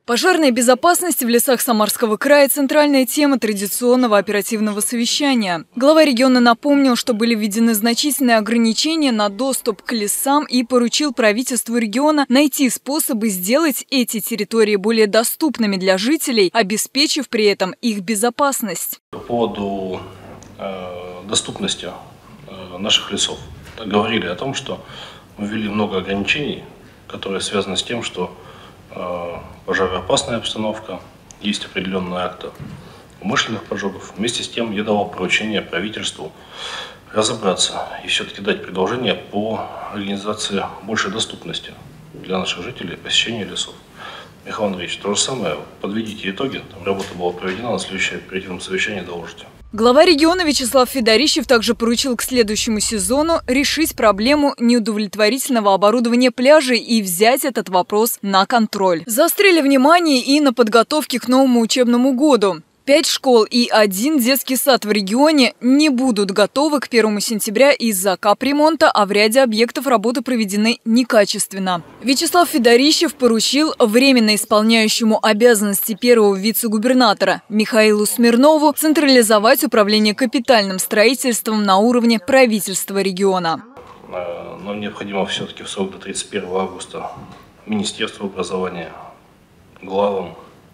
Пожарная безопасность в лесах Самарского края – центральная тема традиционного оперативного совещания. Глава региона напомнил, что были введены значительные ограничения на доступ к лесам и поручил правительству региона найти способы сделать эти территории более доступными для жителей, обеспечив при этом их безопасность. По поводу доступности наших лесов. Говорили о том, что мы ввели много ограничений, которые связаны с тем, что пожароопасная обстановка, есть определенные акты умышленных поджогов. Вместе с тем я давал поручение правительству разобраться и все-таки дать предложение по организации большей доступности для наших жителей посещения лесов. Михаил Андреевич, то же самое, подведите итоги, там работа была проведена, на следующее оперативном совещании доложите. Глава региона Вячеслав Федорищев также поручил к следующему сезону решить проблему неудовлетворительного оборудования пляжей и взять этот вопрос на контроль. Заострили внимание и на подготовке к новому учебному году. 5 школ и 1 детский сад в регионе не будут готовы к 1 сентября из-за капремонта, а в ряде объектов работы проведены некачественно. Вячеслав Федорищев поручил временно исполняющему обязанности первого вице-губернатора Михаилу Смирнову централизовать управление капитальным строительством на уровне правительства региона. Нам необходимо все-таки в срок до 31 августа Министерству образования, главам,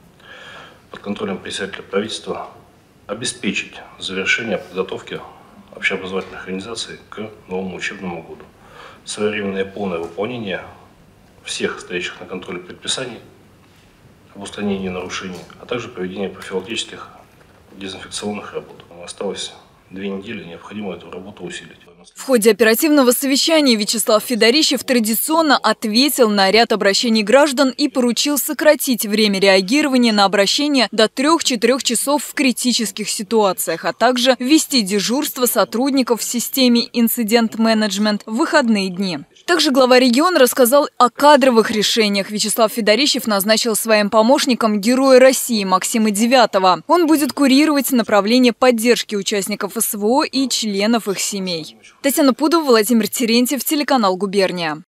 под контролем председателя правительства обеспечить завершение подготовки общеобразовательных организаций к новому учебному году. Своевременное и полное выполнение всех стоящих на контроле предписаний об устранении нарушений, а также проведение профилактических дезинфекционных работ. Осталось 2 недели, необходимо эту работу усилить. В ходе оперативного совещания Вячеслав Федорищев традиционно ответил на ряд обращений граждан и поручил сократить время реагирования на обращения до 3-4 часов в критических ситуациях, а также ввести дежурство сотрудников в системе инцидент-менеджмент в выходные дни. Также глава региона рассказал о кадровых решениях. Вячеслав Федорищев назначил своим помощником Героя России Максима Девятого. Он будет курировать направление поддержки участников СВО и членов их семей. Татьяна Пудова, Владимир Терентьев, телеканал «Губерния».